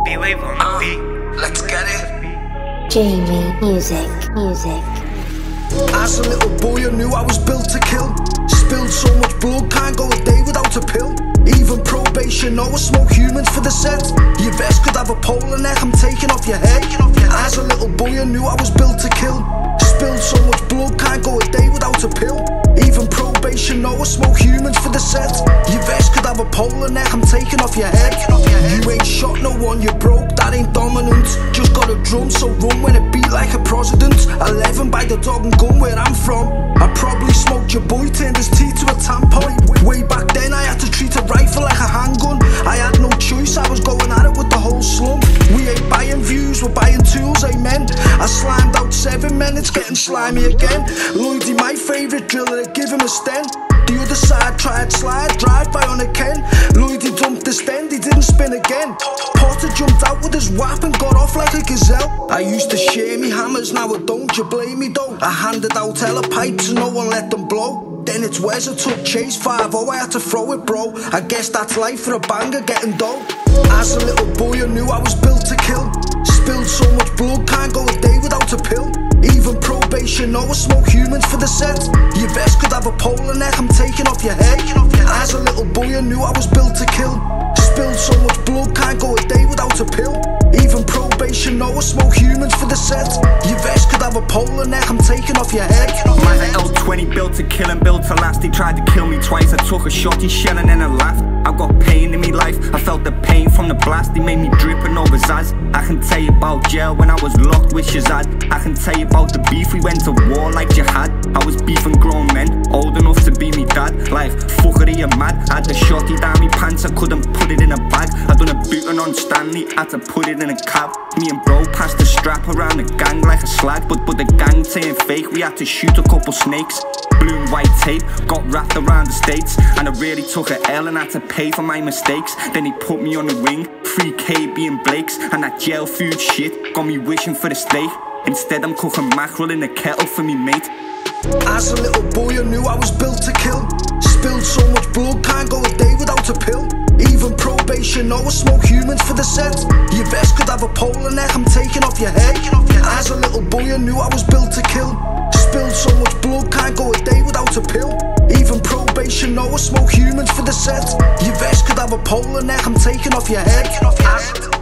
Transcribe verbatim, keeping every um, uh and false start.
B-Wave on the beat. Let's get it. Jamie Music, music. As a little boy I knew I was built to kill. Spilled so much blood, can't go a day without a pill. Even probation, know I smoke humans for the set. Your vest could have a pole and neck, I'm taking off your head. As a little boy I knew I was built to kill. Spilled so much blood, can't go a day without a pill. Even probation, know I smoke humans for the set. Your vest could have a pole and neck, I'm taking off your head. You ain't shot no one, you broke, that ain't dominant. Just got a drum, so run when it beat like a president. Eleven by the dog and gun where I'm from. I probably smoked your boy, turned his teeth to a tampon. Way back then I had to treat a rifle like a handgun. I had no choice, I was going at it with the whole slum. We ain't buying views, we're buying tools, amen. I slimed out seven men, it's getting slimy again. Lloydie, my favourite driller, give him a stent. The other side tried slide, drive by on a Ken. Lloydie dumped the stand, he didn't spin again. Potter jumped out with his whap and got off like a gazelle. I used to share me hammers, now I don't, you blame me though. I handed out hella pipes and no one let them blow. Then it's where's a took chase, five oh, I had to throw it bro. I guess that's life for a banger, getting dough. As a little boy I knew I was built to kill. Spilled so much blood, can't go a day without a pill. Even probation, know I smoke humans for the set. Your vest could have a pole and neck, I'm taking off your head. As a little boy I knew I was built to kill. Spilled so much blood, can't go a day without a pill. Even probation, know I smoke humans for the set. Your vest could have a pole and neck, I'm taking off your head. Man, the L twenty built to kill and built to last. He tried to kill me twice, I took a shot, he shell and then I laughed. I've got pain in me life, I felt the pain from the blast. He made me drip and over Zaz. I can tell you about jail when I was locked with Shazad. I can tell you about the beef, we went to war like jihad. I was beefing grown men, old enough to be me dad. Life, fuckery, you mad. I had the shotty down me pants, I couldn't put it in a bag. I done a booting on Stanley, had to put it in a cab. Me and bro passed the strap around the gang like a slag. But, but the gang turned fake, we had to shoot a couple snakes. Blue and white tape, got wrapped around the states. And I really took a L and had to pay for my mistakes. Then he put me on the wing, free K B and Blake's. And that jail food shit got me wishing for the steak. Instead I'm cooking mackerel in a kettle for me mate. As a little boy I knew I was built to kill. Spilled so much blood, can't go a day without a pill. Even probation, know I smoke humans for the set. Your vest could have a pole and neck, I'm taking off your head. As a little boy I knew I was built to kill. Spilled so much blood, can't go a day without a pill. Even probation, know I smoke humans for the set. Your vest could have a pole and neck, I'm taking off your head.